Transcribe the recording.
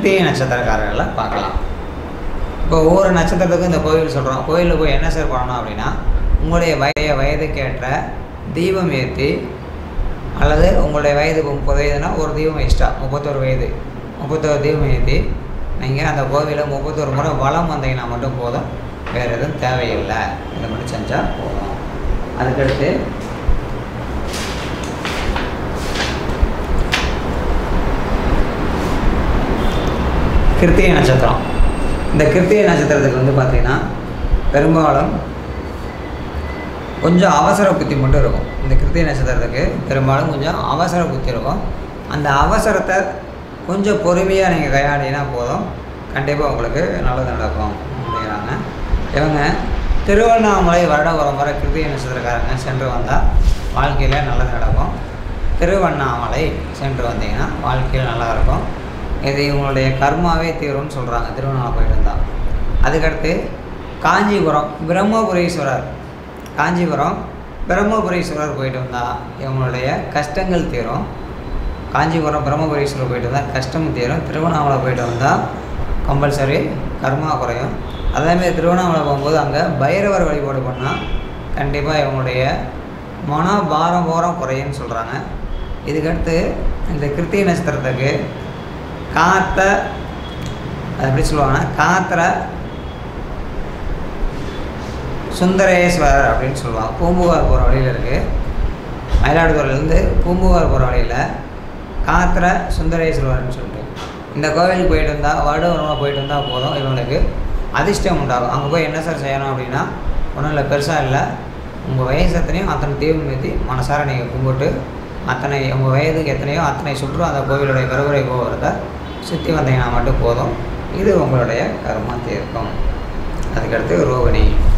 கிருத்திகை நட்சத்திரக்காரர்களை பார்க்கலாம். இப்போ ஒவ்வொரு நட்சத்திரத்துக்கும் இந்த கோயில் சொல்கிறோம். கோயிலில் போய் என்ன சார் பண்ணணும் அப்படின்னா, உங்களுடைய வயதுக்கேற்ற தீபம் ஏற்றி, அல்லது உங்களுடைய வயது 30 வயதுனா ஒரு தீபம் எக்ஸ்ட்ரா 31 வயது 31 தீபம் ஏற்றி நீங்கள் அந்த கோவிலில் 31 முறை வலம் வந்தீங்கன்னா மட்டும் போதும். வேறு எதுவும் தேவையில்லை. இதை மட்டும் செஞ்சால் போதும். அதுக்கடுத்து கிருத்திகை நட்சத்திரம். இந்த கிருத்திகை நட்சத்திரத்துக்கு வந்து பார்த்திங்கன்னா பெரும்பாலும் கொஞ்சம் அவசர புத்தி மட்டும் இருக்கும். இந்த கிருத்திகை நட்சத்திரத்துக்கு பெரும்பாலும் கொஞ்சம் அவசர புத்தி இருக்கும். அந்த அவசரத்தை கொஞ்சம் பொறுமையாக நீங்கள் கையாண்டினா போதும், கண்டிப்பாக உங்களுக்கு நல்லது நடக்கும் அப்படிங்கிறாங்க. இவங்க திருவண்ணாமலை வருடம் ஒரு முறை கிருத்திகை நட்சத்திரக்காரங்க சென்று வந்தால் வாழ்க்கையில் நல்லது நடக்கும். திருவண்ணாமலை சென்று வந்தீங்கன்னா வாழ்க்கையில் நல்லாயிருக்கும். இது இவங்களுடைய கர்மாவே தீரும்னு சொல்கிறாங்க திருவண்ணாமலை போயிட்டு வந்தால். அதுக்கடுத்து காஞ்சிபுரம் பிரம்மபுரீஸ்வரர். காஞ்சிபுரம் பிரம்மபுரீஸ்வரர் போயிட்டு வந்தால் இவங்களுடைய கஷ்டங்கள் தீரும். காஞ்சிபுரம் பிரம்மபுரீஸ்வரர் போயிட்டு வந்தால் கஷ்டம் தீரும். திருவண்ணாமலை போயிட்டு வந்தால் கம்பல்சரி கர்மா குறையும். அதேமாதிரி திருவண்ணாமலை போகும்போது அங்கே பைரவர் வழிபாடு பண்ணால் கண்டிப்பாக இவங்களுடைய மனபாரம் குறையுன்னு சொல்கிறாங்க. இதுக்கடுத்து இந்த கிருத்திகை நட்சத்திரத்துக்கு காத்த, அது எப்படி சொல்லுவாங்கன்னா, காத்திர சுந்தரேஸ்வரர் அப்படின்னு சொல்லுவாங்க. பூம்புகார் போகிற வழியில் இருக்குது. மயிலாடுதுறையிலேருந்து பூம்புகார் போகிற வழியில் காத்திர சுந்தரேஸ்வரர்னு சொல்லிட்டு இந்த கோவிலுக்கு போயிட்டு வந்தால், வருடம் போயிட்டு வந்தால் போதும், இவங்களுக்கு அதிர்ஷ்டம் உண்டாகும். அங்கே போய் என்ன சார் செய்யணும் அப்படின்னா, ஒன்றும் இல்லை, பெருசாக இல்லை, உங்கள் வயசு எத்தனையோ அத்தனை தீபம் ஏற்றி மனசார நீங்கள் கும்பிட்டு, அத்தனை உங்கள் வயதுக்கு எத்தனையோ அத்தனை சுற்றும் அந்த கோவிலுடைய கருவறை கோபுரத்தை சுற்றி வந்தீங்கன்னா மட்டும் போதும். இது உங்களுடைய கர்மா தீர்க்கும். அதுக்கடுத்து ரோகிணி.